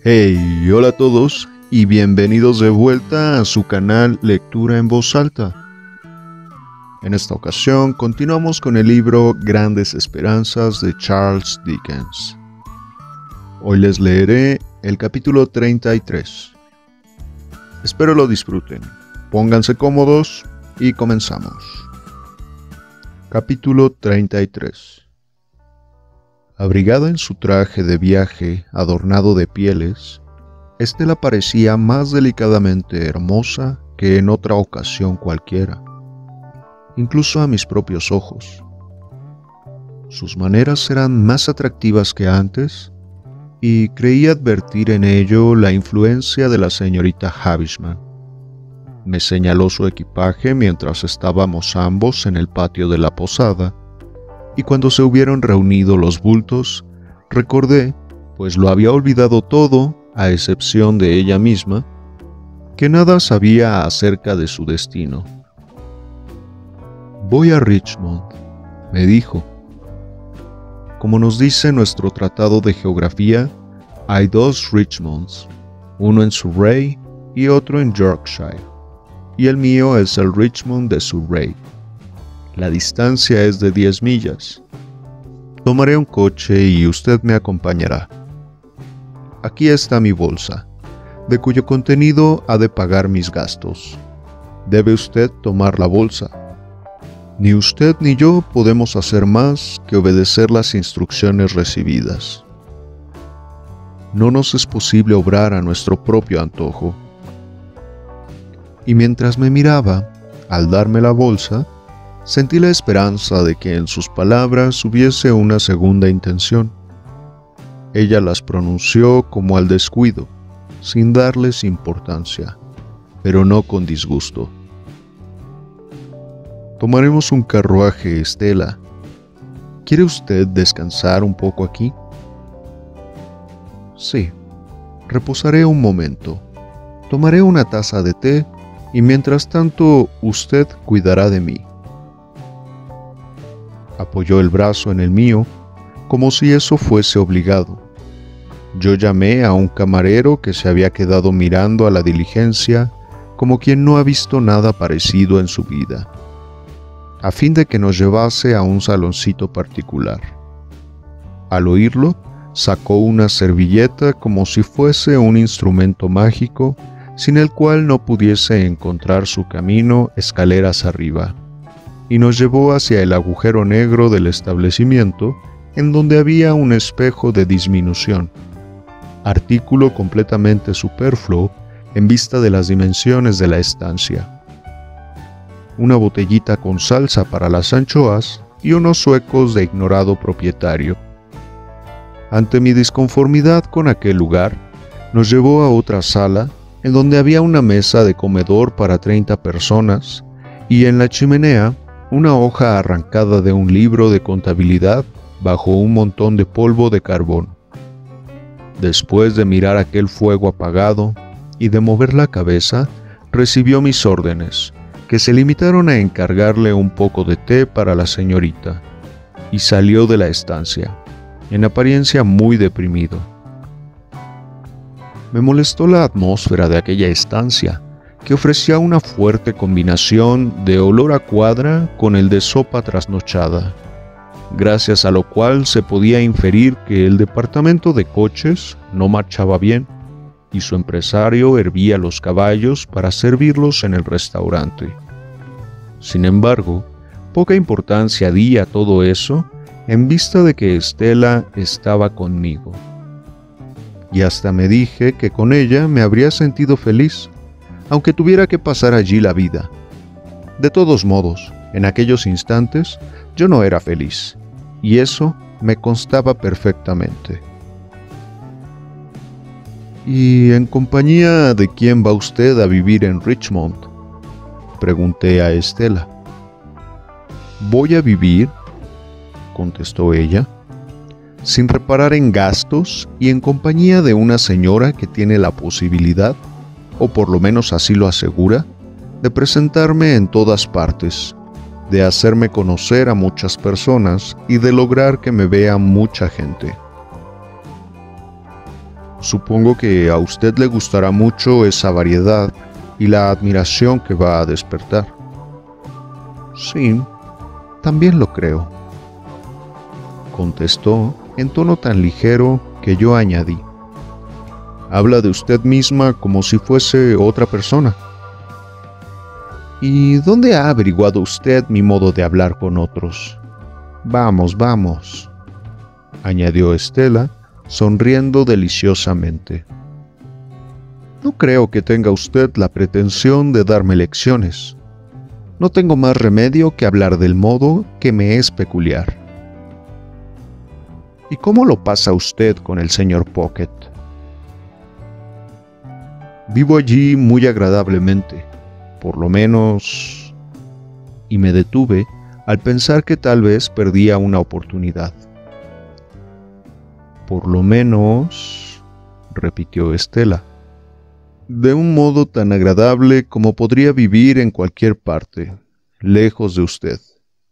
Hey, hola a todos y bienvenidos de vuelta a su canal Lectura en Voz Alta. En esta ocasión continuamos con el libro Grandes Esperanzas de Charles Dickens. Hoy les leeré el capítulo 33. Espero lo disfruten. Pónganse cómodos y comenzamos. Capítulo 33. Abrigada en su traje de viaje adornado de pieles, Estela parecía más delicadamente hermosa que en otra ocasión cualquiera, incluso a mis propios ojos. Sus maneras eran más atractivas que antes, y creí advertir en ello la influencia de la señorita Havisham. Me señaló su equipaje mientras estábamos ambos en el patio de la posada, y cuando se hubieron reunido los bultos, recordé, pues lo había olvidado todo, a excepción de ella misma, que nada sabía acerca de su destino. «Voy a Richmond», me dijo. Como nos dice nuestro tratado de geografía, hay dos Richmonds, uno en Surrey y otro en Yorkshire, y el mío es el Richmond de Surrey. La distancia es de 10 millas. Tomaré un coche y usted me acompañará. Aquí está mi bolsa, de cuyo contenido ha de pagar mis gastos. Debe usted tomar la bolsa. Ni usted ni yo podemos hacer más que obedecer las instrucciones recibidas. No nos es posible obrar a nuestro propio antojo. Y mientras me miraba, al darme la bolsa, sentí la esperanza de que en sus palabras hubiese una segunda intención. Ella las pronunció como al descuido, sin darles importancia, pero no con disgusto. «Tomaremos un carruaje, Estela. ¿Quiere usted descansar un poco aquí?» «Sí, reposaré un momento. Tomaré una taza de té y mientras tanto usted cuidará de mí». Apoyó el brazo en el mío, como si eso fuese obligado. Yo llamé a un camarero que se había quedado mirando a la diligencia como quien no ha visto nada parecido en su vida, a fin de que nos llevase a un saloncito particular. Al oírlo, sacó una servilleta como si fuese un instrumento mágico, sin el cual no pudiese encontrar su camino escaleras arriba, y nos llevó hacia el agujero negro del establecimiento, en donde había un espejo de disminución, artículo completamente superfluo en vista de las dimensiones de la estancia. Una botellita con salsa para las anchoas y unos suecos de ignorado propietario. Ante mi disconformidad con aquel lugar, nos llevó a otra sala, en donde había una mesa de comedor para 30 personas, y en la chimenea, una hoja arrancada de un libro de contabilidad bajo un montón de polvo de carbón. Después de mirar aquel fuego apagado y de mover la cabeza, recibió mis órdenes, que se limitaron a encargarle un poco de té para la señorita, y salió de la estancia, en apariencia muy deprimido. Me molestó la atmósfera de aquella estancia, que ofrecía una fuerte combinación de olor a cuadra con el de sopa trasnochada, gracias a lo cual se podía inferir que el departamento de coches no marchaba bien y su empresario hervía los caballos para servirlos en el restaurante. Sin embargo, poca importancia di a todo eso en vista de que Estela estaba conmigo. Y hasta me dije que con ella me habría sentido feliz, aunque tuviera que pasar allí la vida. De todos modos, en aquellos instantes, yo no era feliz, y eso me constaba perfectamente. «¿Y en compañía de quién va usted a vivir en Richmond?», pregunté a Estela. «Voy a vivir», contestó ella, «sin reparar en gastos y en compañía de una señora que tiene la posibilidad, o por lo menos así lo asegura, de presentarme en todas partes, de hacerme conocer a muchas personas y de lograr que me vea mucha gente». Supongo que a usted le gustará mucho esa variedad y la admiración que va a despertar. Sí, también lo creo, contestó en tono tan ligero que yo añadí. Habla de usted misma como si fuese otra persona. ¿Y dónde ha averiguado usted mi modo de hablar con otros? Vamos, vamos, añadió Estela, sonriendo deliciosamente. No creo que tenga usted la pretensión de darme lecciones. No tengo más remedio que hablar del modo que me es peculiar. ¿Y cómo lo pasa usted con el señor Pocket? Vivo allí muy agradablemente, por lo menos... Y me detuve al pensar que tal vez perdía una oportunidad. Por lo menos, repitió Estela, de un modo tan agradable como podría vivir en cualquier parte, lejos de usted.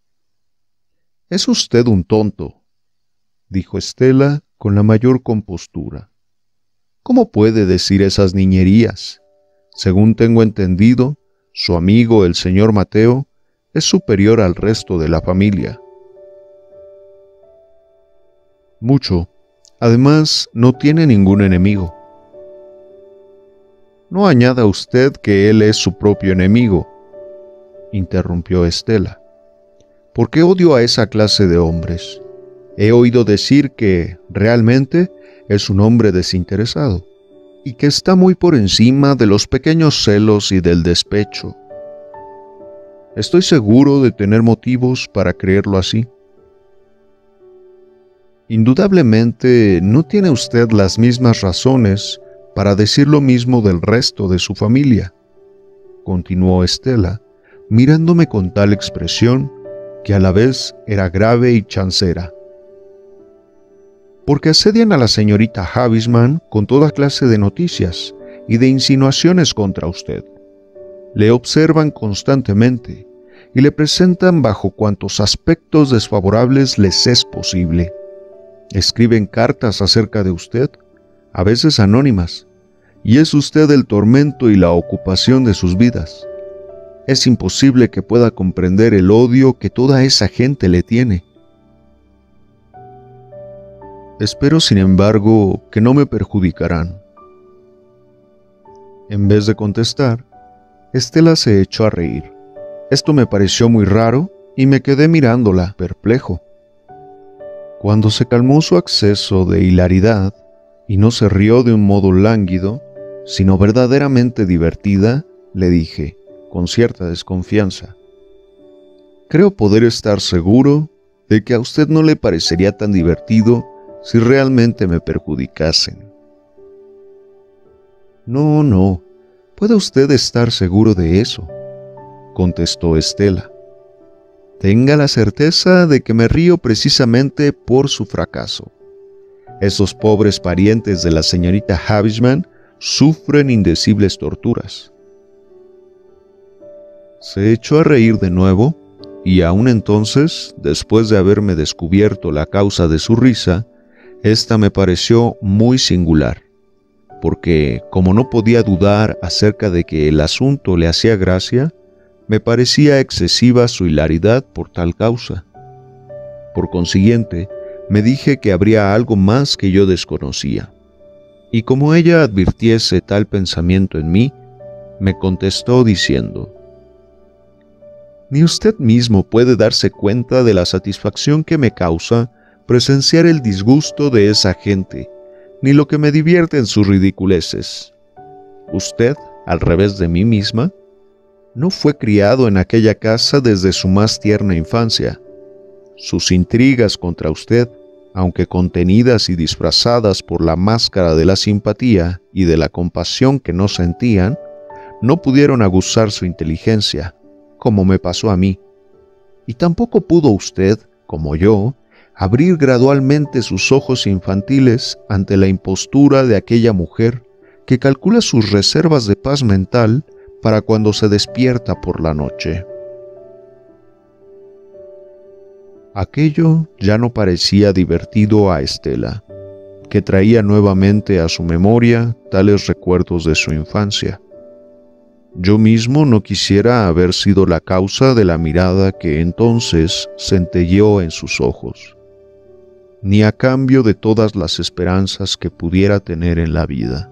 Es usted un tonto, dijo Estela con la mayor compostura. ¿Cómo puede decir esas niñerías? Según tengo entendido, su amigo el señor Mateo es superior al resto de la familia. Mucho. Además, no tiene ningún enemigo. No añada usted que él es su propio enemigo, interrumpió Estela. ¿Por qué odio a esa clase de hombres? He oído decir que, realmente, es un hombre desinteresado, y que está muy por encima de los pequeños celos y del despecho. Estoy seguro de tener motivos para creerlo así. Indudablemente no tiene usted las mismas razones para decir lo mismo del resto de su familia, continuó Estela, mirándome con tal expresión que a la vez era grave y chancera. Porque asedian a la señorita Havisham con toda clase de noticias y de insinuaciones contra usted. Le observan constantemente y le presentan bajo cuantos aspectos desfavorables les es posible. Escriben cartas acerca de usted, a veces anónimas, y es usted el tormento y la ocupación de sus vidas. Es imposible que pueda comprender el odio que toda esa gente le tiene. Espero, sin embargo, que no me perjudicarán. En vez de contestar, Estela se echó a reír. Esto me pareció muy raro y me quedé mirándola, perplejo. Cuando se calmó su acceso de hilaridad y no se rió de un modo lánguido, sino verdaderamente divertida, le dije, con cierta desconfianza: creo poder estar seguro de que a usted no le parecería tan divertido si realmente me perjudicasen. No, no, puede usted estar seguro de eso, contestó Estela. Tenga la certeza de que me río precisamente por su fracaso. Esos pobres parientes de la señorita Havisham sufren indecibles torturas. Se echó a reír de nuevo, y aún entonces, después de haberme descubierto la causa de su risa, esta me pareció muy singular, porque, como no podía dudar acerca de que el asunto le hacía gracia, me parecía excesiva su hilaridad por tal causa. Por consiguiente, me dije que habría algo más que yo desconocía. Y como ella advirtiese tal pensamiento en mí, me contestó diciendo: ni usted mismo puede darse cuenta de la satisfacción que me causa presenciar el disgusto de esa gente, ni lo que me divierte en sus ridiculeces. Usted, al revés de mí misma, no fue criado en aquella casa desde su más tierna infancia. Sus intrigas contra usted, aunque contenidas y disfrazadas por la máscara de la simpatía y de la compasión que no sentían, no pudieron aguzar su inteligencia, como me pasó a mí. Y tampoco pudo usted, como yo, abrir gradualmente sus ojos infantiles ante la impostura de aquella mujer que calcula sus reservas de paz mental para cuando se despierta por la noche. Aquello ya no parecía divertido a Estela, que traía nuevamente a su memoria tales recuerdos de su infancia. Yo mismo no quisiera haber sido la causa de la mirada que entonces centelleó en sus ojos, ni a cambio de todas las esperanzas que pudiera tener en la vida.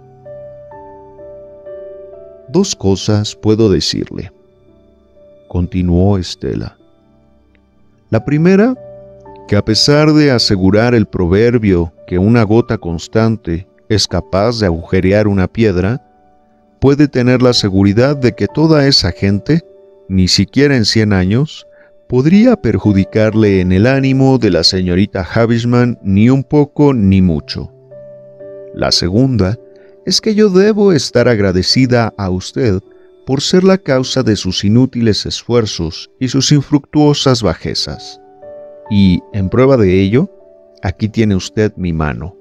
Dos cosas puedo decirle, continuó Estela. La primera, que a pesar de asegurar el proverbio que una gota constante es capaz de agujerear una piedra, puede tener la seguridad de que toda esa gente, ni siquiera en 100 años, podría perjudicarle en el ánimo de la señorita Havisham ni un poco ni mucho. La segunda es que yo debo estar agradecida a usted por ser la causa de sus inútiles esfuerzos y sus infructuosas bajezas. Y, en prueba de ello, aquí tiene usted mi mano.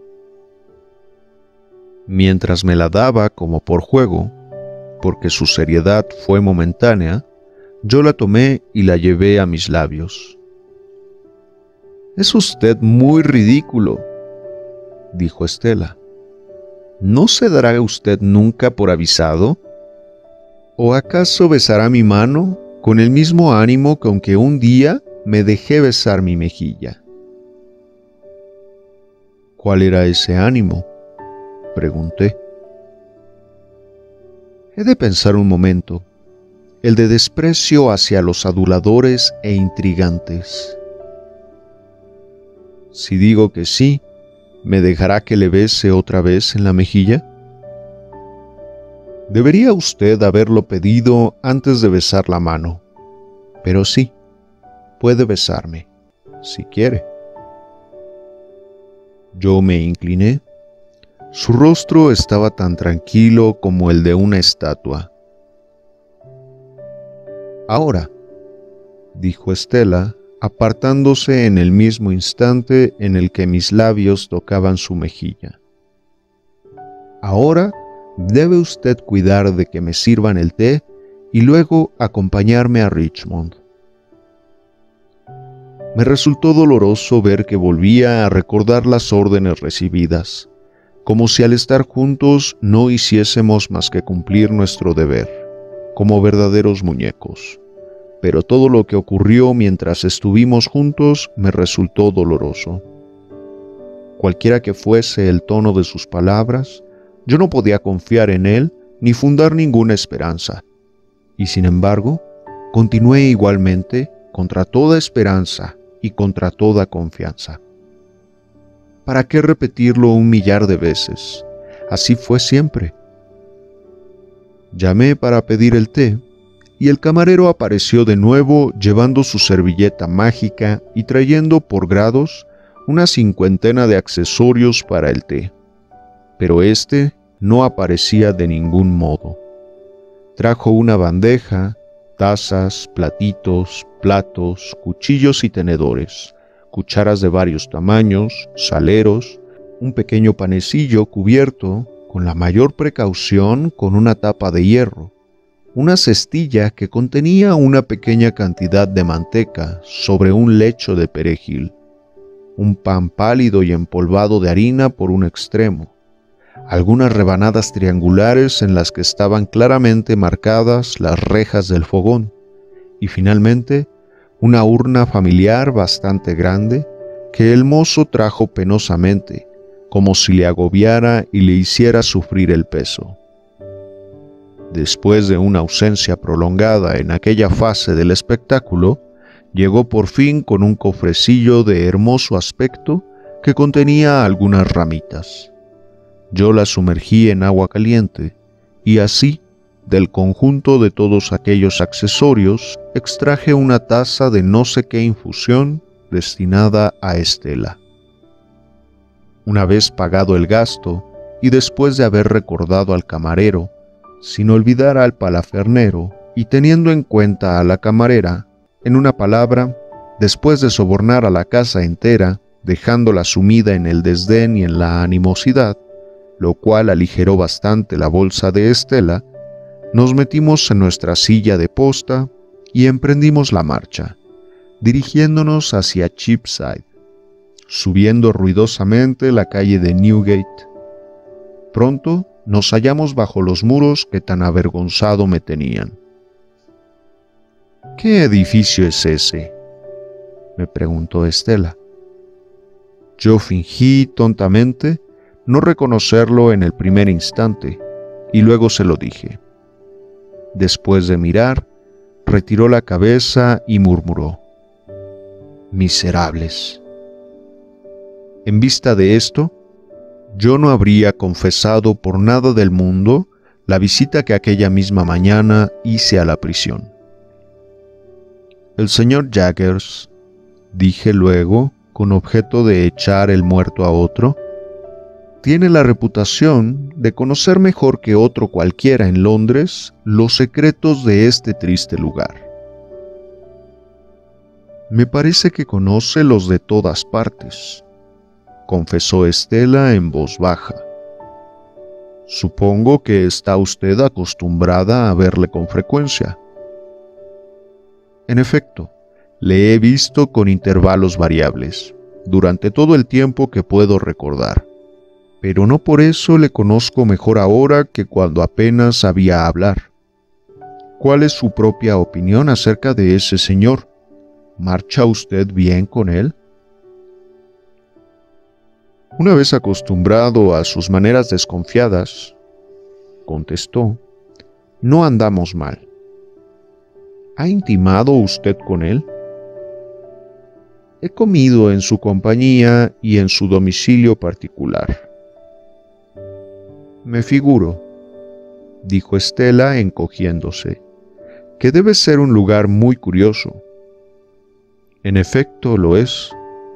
Mientras me la daba como por juego, porque su seriedad fue momentánea, yo la tomé y la llevé a mis labios. «Es usted muy ridículo», dijo Estela. «¿No se dará usted nunca por avisado? ¿O acaso besará mi mano con el mismo ánimo con que un día me dejé besar mi mejilla?» «¿Cuál era ese ánimo?», pregunté. «He de pensar un momento. El de desprecio hacia los aduladores e intrigantes. Si digo que sí, ¿me dejará que le bese otra vez en la mejilla? Debería usted haberlo pedido antes de besar la mano, pero sí, puede besarme, si quiere». Yo me incliné. Su rostro estaba tan tranquilo como el de una estatua. «Ahora», dijo Estela, apartándose en el mismo instante en el que mis labios tocaban su mejilla. «Ahora debe usted cuidar de que me sirvan el té y luego acompañarme a Richmond». Me resultó doloroso ver que volvía a recordar las órdenes recibidas, como si al estar juntos no hiciésemos más que cumplir nuestro deber, como verdaderos muñecos. Pero todo lo que ocurrió mientras estuvimos juntos me resultó doloroso. Cualquiera que fuese el tono de sus palabras, yo no podía confiar en él ni fundar ninguna esperanza. Y sin embargo, continué igualmente contra toda esperanza y contra toda confianza. ¿Para qué repetirlo 1 millar de veces? Así fue siempre. Llamé para pedir el té, y el camarero apareció de nuevo llevando su servilleta mágica y trayendo por grados una 50 de accesorios para el té. Pero éste no aparecía de ningún modo. Trajo una bandeja, tazas, platitos, platos, cuchillos y tenedores, cucharas de varios tamaños, saleros, un pequeño panecillo cubierto, con la mayor precaución, con una tapa de hierro, una cestilla que contenía una pequeña cantidad de manteca sobre un lecho de perejil, un pan pálido y empolvado de harina por un extremo, algunas rebanadas triangulares en las que estaban claramente marcadas las rejas del fogón, y finalmente una urna familiar bastante grande que el mozo trajo penosamente, como si le agobiara y le hiciera sufrir el peso. Después de una ausencia prolongada en aquella fase del espectáculo, llegó por fin con un cofrecillo de hermoso aspecto que contenía algunas ramitas. Yo las sumergí en agua caliente y así, del conjunto de todos aquellos accesorios, extraje una taza de no sé qué infusión destinada a Estela. Una vez pagado el gasto y después de haber recordado al camarero, sin olvidar al palafernero y teniendo en cuenta a la camarera, en una palabra, después de sobornar a la casa entera, dejándola sumida en el desdén y en la animosidad, lo cual aligeró bastante la bolsa de Estela, nos metimos en nuestra silla de posta y emprendimos la marcha, dirigiéndonos hacia Cheapside, subiendo ruidosamente la calle de Newgate. Pronto nos hallamos bajo los muros que tan avergonzado me tenían. «¿Qué edificio es ese?», me preguntó Estela. Yo fingí tontamente no reconocerlo en el primer instante, y luego se lo dije. Después de mirar, retiró la cabeza y murmuró: «Miserables». En vista de esto, yo no habría confesado por nada del mundo la visita que aquella misma mañana hice a la prisión. «El señor Jaggers», dije luego, con objeto de echar el muerto a otro, «tiene la reputación de conocer mejor que otro cualquiera en Londres los secretos de este triste lugar». «Me parece que conoce los de todas partes», confesó Estela en voz baja. «Supongo que está usted acostumbrada a verle con frecuencia». «En efecto, le he visto con intervalos variables, durante todo el tiempo que puedo recordar, pero no por eso le conozco mejor ahora que cuando apenas sabía hablar. ¿Cuál es su propia opinión acerca de ese señor? ¿Marcha usted bien con él?». «Una vez acostumbrado a sus maneras desconfiadas», contestó, «no andamos mal». «¿Ha intimado usted con él?». «He comido en su compañía y en su domicilio particular». «Me figuro», dijo Estela encogiéndose, «que debe ser un lugar muy curioso». «En efecto lo es».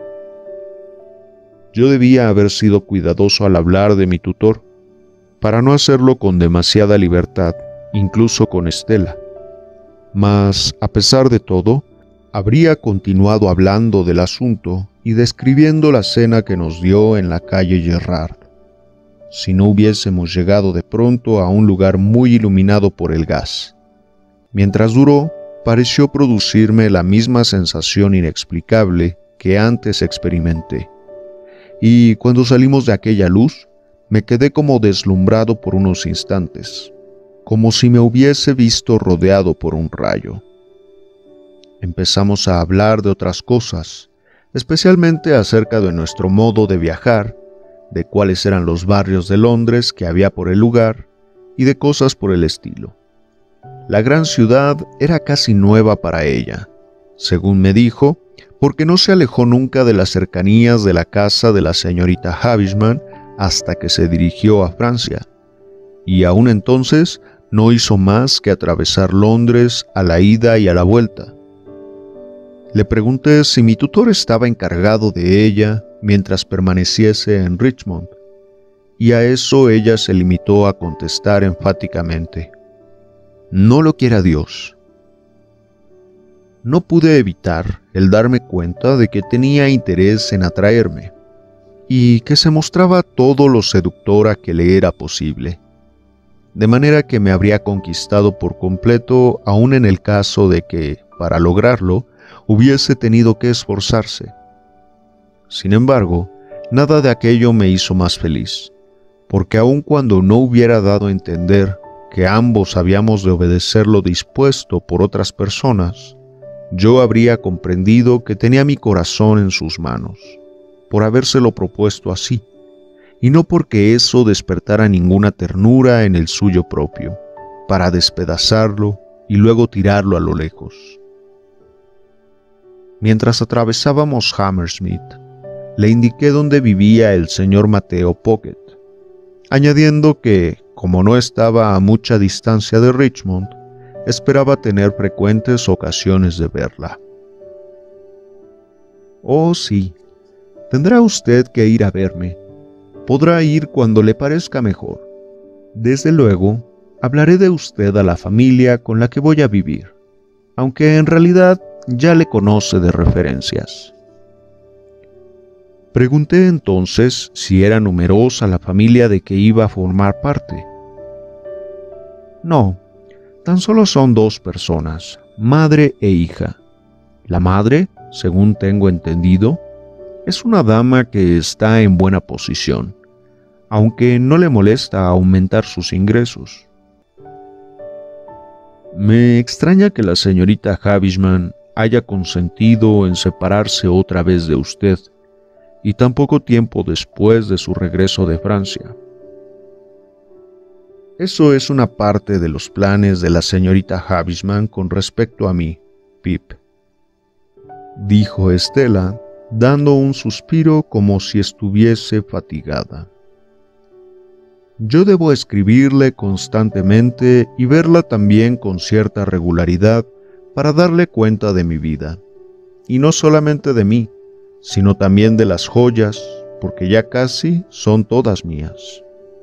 Yo debía haber sido cuidadoso al hablar de mi tutor, para no hacerlo con demasiada libertad, incluso con Estela. Mas, a pesar de todo, habría continuado hablando del asunto y describiendo la cena que nos dio en la calle Gerrard, si no hubiésemos llegado de pronto a un lugar muy iluminado por el gas. Mientras duró, pareció producirme la misma sensación inexplicable que antes experimenté, y cuando salimos de aquella luz, me quedé como deslumbrado por unos instantes, como si me hubiese visto rodeado por un rayo. Empezamos a hablar de otras cosas, especialmente acerca de nuestro modo de viajar, de cuáles eran los barrios de Londres que había por el lugar y de cosas por el estilo. La gran ciudad era casi nueva para ella, según me dijo, porque no se alejó nunca de las cercanías de la casa de la señorita Havisham hasta que se dirigió a Francia, y aún entonces no hizo más que atravesar Londres a la ida y a la vuelta. Le pregunté si mi tutor estaba encargado de ella mientras permaneciese en Richmond, y a eso ella se limitó a contestar enfáticamente: «No lo quiera Dios». No pude evitar el darme cuenta de que tenía interés en atraerme, y que se mostraba todo lo seductora que le era posible, de manera que me habría conquistado por completo aun en el caso de que, para lograrlo, hubiese tenido que esforzarse. Sin embargo, nada de aquello me hizo más feliz, porque aun cuando no hubiera dado a entender que ambos habíamos de obedecer lo dispuesto por otras personas, yo habría comprendido que tenía mi corazón en sus manos, por habérselo propuesto así, y no porque eso despertara ninguna ternura en el suyo propio, para despedazarlo y luego tirarlo a lo lejos. Mientras atravesábamos Hammersmith, le indiqué dónde vivía el señor Mateo Pocket, añadiendo que, como no estaba a mucha distancia de Richmond, esperaba tener frecuentes ocasiones de verla. «Oh, sí, tendrá usted que ir a verme. Podrá ir cuando le parezca mejor. Desde luego, hablaré de usted a la familia con la que voy a vivir, aunque en realidad ya le conoce de referencias». Pregunté entonces si era numerosa la familia de que iba a formar parte. «No, tan solo son 2 personas, madre e hija. La madre, según tengo entendido, Es una dama que está en buena posición, aunque no le molesta aumentar sus ingresos. Me extraña que la señorita Havisham haya consentido en separarse otra vez de usted, y tan poco tiempo después de su regreso de Francia. Eso es una parte de los planes de la señorita Havisham con respecto a mí, Pip, dijo Estela, dando un suspiro como si estuviese fatigada. Yo debo escribirle constantemente y verla también con cierta regularidad para darle cuenta de mi vida, y no solamente de mí, sino también de las joyas, porque ya casi son todas mías.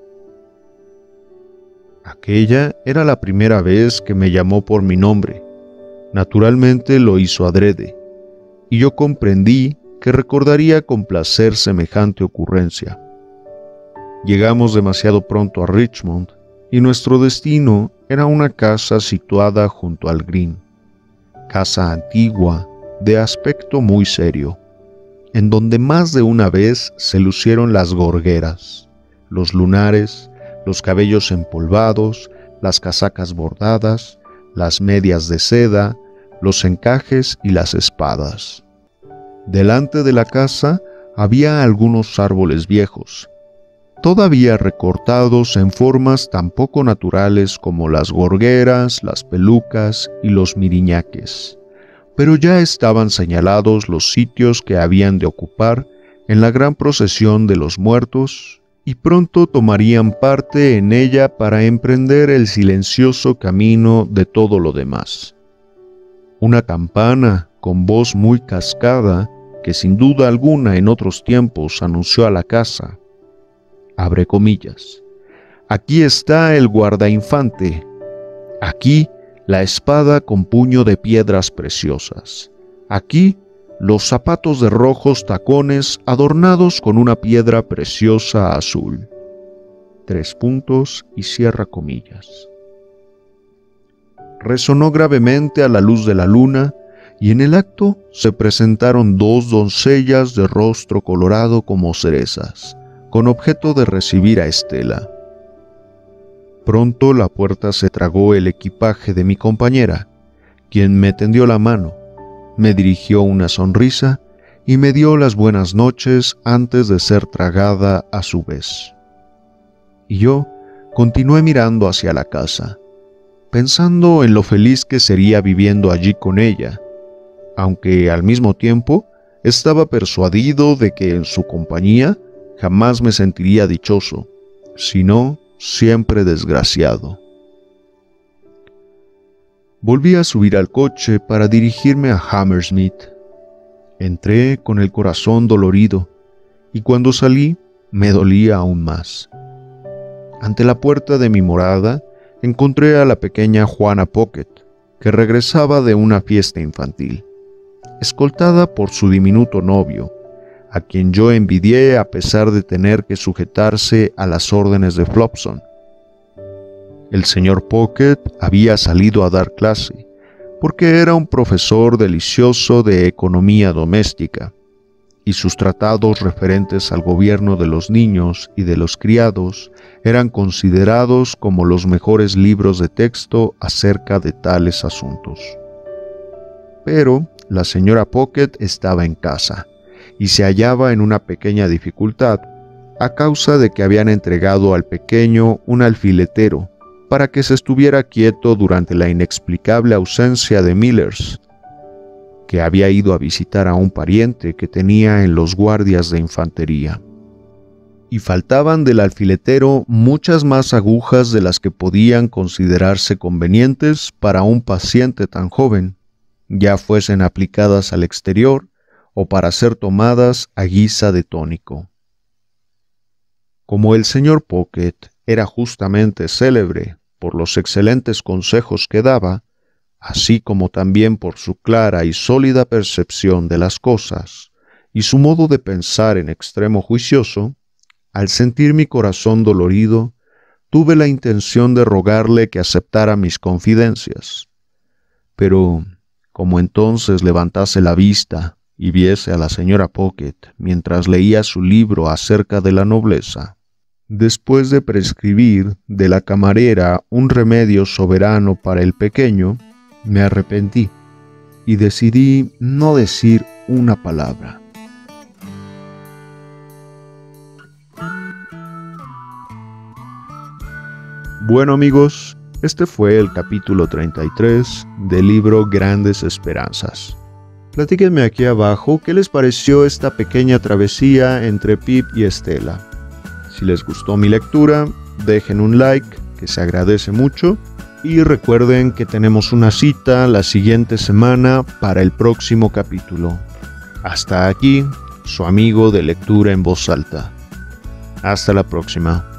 Aquella era la primera vez que me llamó por mi nombre. Naturalmente lo hizo adrede, y yo comprendí que recordaría con placer semejante ocurrencia. Llegamos demasiado pronto a Richmond, y nuestro destino era una casa situada junto al Green, casa antigua, de aspecto muy serio, en donde más de una vez se lucieron las gorgueras, los lunares, los cabellos empolvados, las casacas bordadas, las medias de seda, los encajes y las espadas. Delante de la casa había algunos árboles viejos, todavía recortados en formas tan poco naturales como las gorgueras, las pelucas y los miriñaques, pero ya estaban señalados los sitios que habían de ocupar en la gran procesión de los muertos, y pronto tomarían parte en ella para emprender el silencioso camino de todo lo demás. Una campana con voz muy cascada, que sin duda alguna en otros tiempos anunció a la casa, abre comillas, aquí está el guardainfante, aquí la espada con puño de piedras preciosas, aquí los zapatos de rojos tacones adornados con una piedra preciosa azul. 3 puntos y cierra comillas. Resonó gravemente a la luz de la luna, y en el acto se presentaron 2 doncellas de rostro colorado como cerezas, con objeto de recibir a Estela. Pronto la puerta se tragó el equipaje de mi compañera, quien me tendió la mano, me dirigió una sonrisa y me dio las buenas noches antes de ser tragada a su vez. Y yo continué mirando hacia la casa, pensando en lo feliz que sería viviendo allí con ella, aunque al mismo tiempo estaba persuadido de que en su compañía jamás me sentiría dichoso, sino siempre desgraciado. Volví a subir al coche para dirigirme a Hammersmith. Entré con el corazón dolorido, y cuando salí me dolía aún más. Ante la puerta de mi morada encontré a la pequeña Juana Pocket, que regresaba de una fiesta infantil, escoltada por su diminuto novio, a quien yo envidié a pesar de tener que sujetarse a las órdenes de Flopson. El señor Pocket había salido a dar clase, porque era un profesor delicioso de economía doméstica, y sus tratados referentes al gobierno de los niños y de los criados eran considerados como los mejores libros de texto acerca de tales asuntos. Pero la señora Pocket estaba en casa, y se hallaba en una pequeña dificultad, a causa de que habían entregado al pequeño un alfiletero, para que se estuviera quieto durante la inexplicable ausencia de Millers, que había ido a visitar a un pariente que tenía en los guardias de infantería. Y faltaban del alfiletero muchas más agujas de las que podían considerarse convenientes para un paciente tan joven, ya fuesen aplicadas al exterior o para ser tomadas a guisa de tónico. Como el señor Pocket era justamente célebre por los excelentes consejos que daba, así como también por su clara y sólida percepción de las cosas y su modo de pensar en extremo juicioso, al sentir mi corazón dolorido, tuve la intención de rogarle que aceptara mis confidencias. Pero, como entonces levantase la vista y viese a la señora Pocket mientras leía su libro acerca de la nobleza. Después de prescribir de la camarera un remedio soberano para el pequeño, me arrepentí y decidí no decir una palabra. Bueno amigos, este fue el capítulo 33 del libro Grandes Esperanzas. Platíquenme aquí abajo qué les pareció esta pequeña travesía entre Pip y Estela. Si les gustó mi lectura, dejen un like, que se agradece mucho. Y recuerden que tenemos una cita la siguiente semana para el próximo capítulo. Hasta aquí, su amigo de lectura en voz alta. Hasta la próxima.